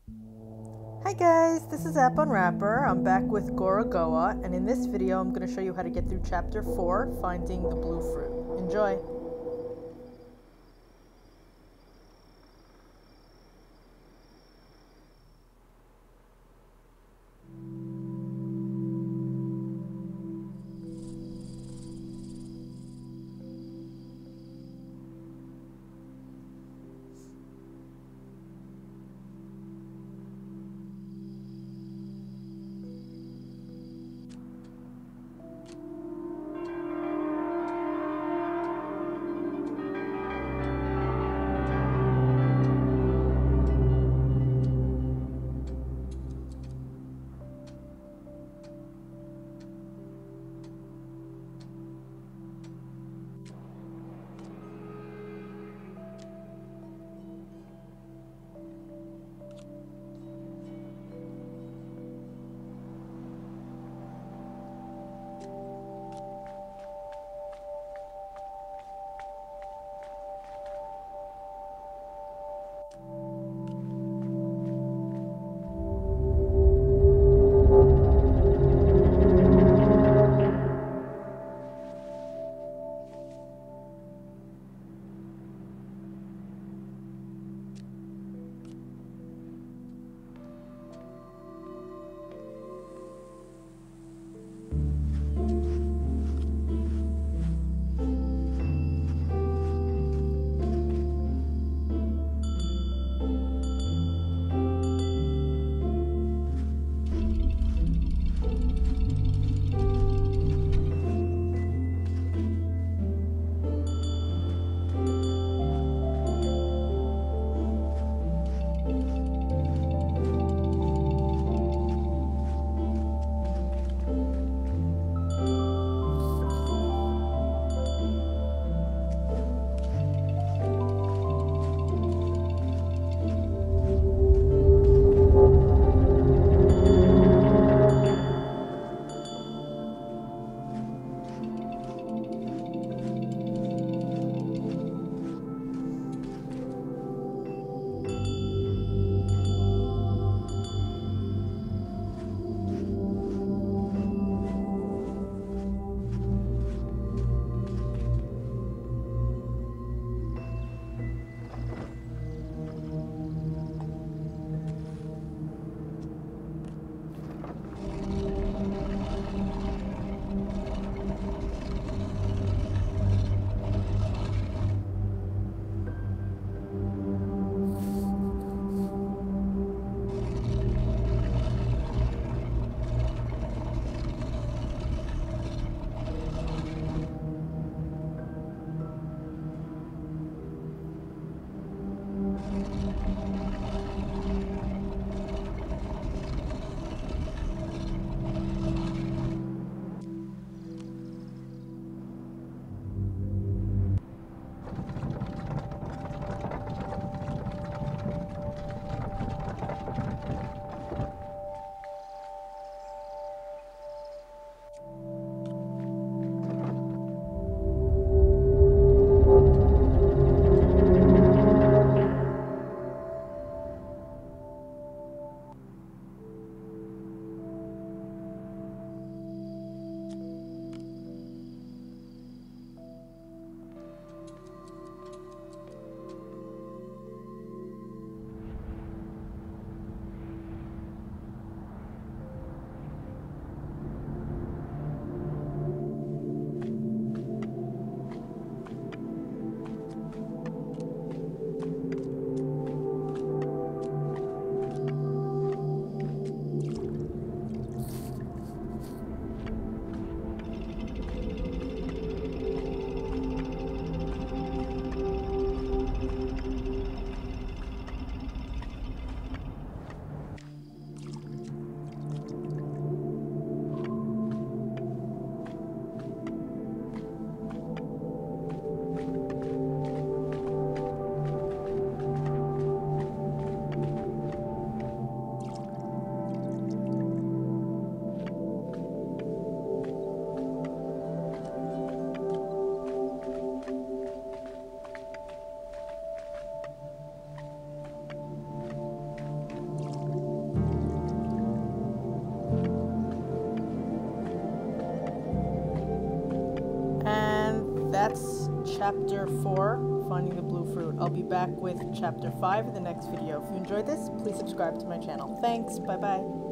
Hi guys, this is App Unwrapper. I'm back with Gorogoa, and in this video I'm going to show you how to get through Chapter 4, Finding the Blue Fruit. Enjoy! chapter 4, Finding the Blue Fruit. I'll be back with chapter 5 in the next video. If you enjoyed this, please subscribe to my channel. Thanks. Bye-bye.